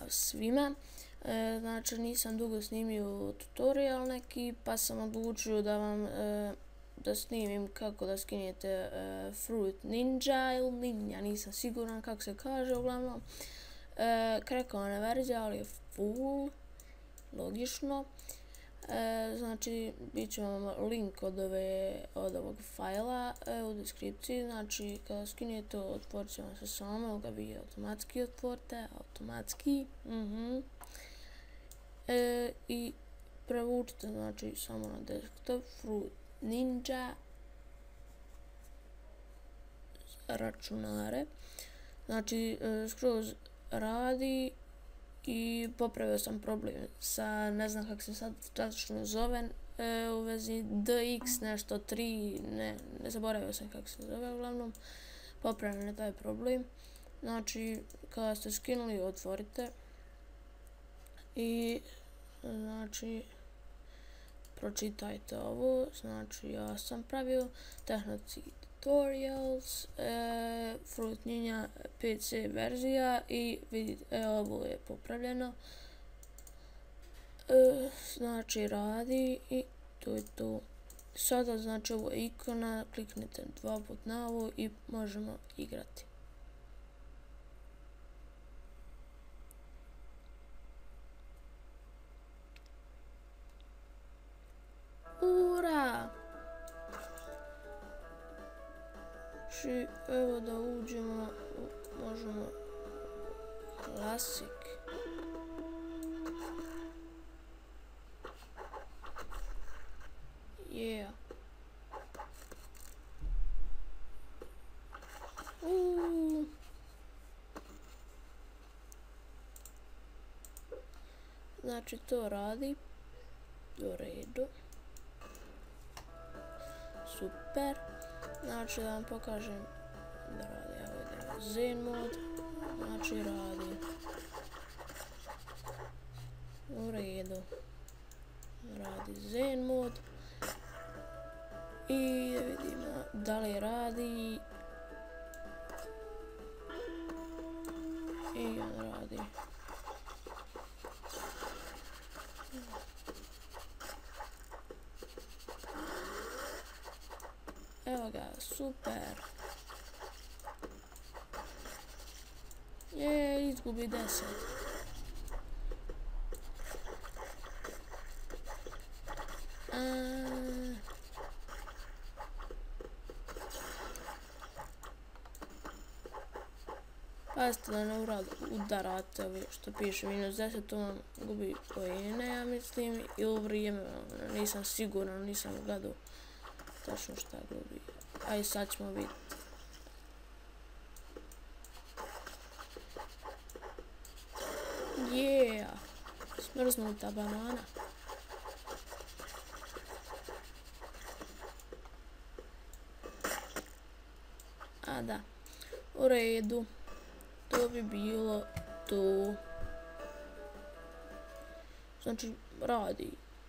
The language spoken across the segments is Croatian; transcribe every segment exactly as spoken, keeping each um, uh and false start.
svima. E, znači nisam dugo snimio tutorial neki, pa sam odlučio da vam e, da snimim kako da skinete e, Fruit Ninja ili Ninja, nisam siguran kako se kaže, uglavnom. E, Krekovana verzija, ali je full, logično. E, znači, bit će vam link od, ove, od ovog fajla e, u deskripciji, znači kada skinete otvorit će vam se samo, ili ga vi automatski otvorite, automatski. Mm-hmm. E, I prevučite, znači, samo na desktop Fruit Ninja računare. Znači, e, skroz radi. I popravio sam problem sa, ne znam kako se sad tačno zove, e, u vezi D X nešto tri, ne, ne zaboravio sam kako se zove, uglavnom popravljen je taj problem. Znači, kada ste skinuli, otvorite i znači pročitajte ovo. Znači, ja sam pravio Technoci Tutorials, e, Fruit Ninja P C verzija i vidite, e, ovo je popravljeno. E, znači radi i to je to. Sada znači ovo je ikona, kliknite dva put na ovo i možemo igrati. Ura! Znači, evo da uđemo, možemo Classic. Yeah. Uuu. Znači, to radi. U redu. Super. Znači, da vam pokažem da radi, evo idemo Zen mod, znači radi. U redu. Radi Zen mod. I vidimo da li radi. I on radi. Evo ga, super. Je, izgubi deset. A... Pazite da ne udarate ovi što piše minus deset, on gubi pojene, ja mislim, ili vrijeme, nisam siguran, nisam gledao tačno šta gubi. Aj sad ćemo vidjeti. Yeah! Smrznuta banana. A da, u redu. To bi bilo to. Znači, radi.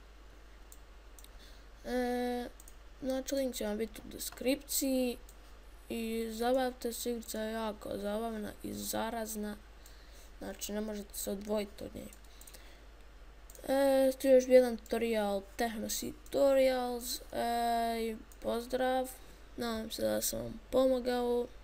E, znači, link će vam biti u deskripciji. I zabavite se, igrica je jako zabavna i zarazna. Znači, ne možete se odvojiti od nje. E, tu je još jedan tutorial, Technoci Tutorials. E, pozdrav. Nadam se da sam vam pomogao.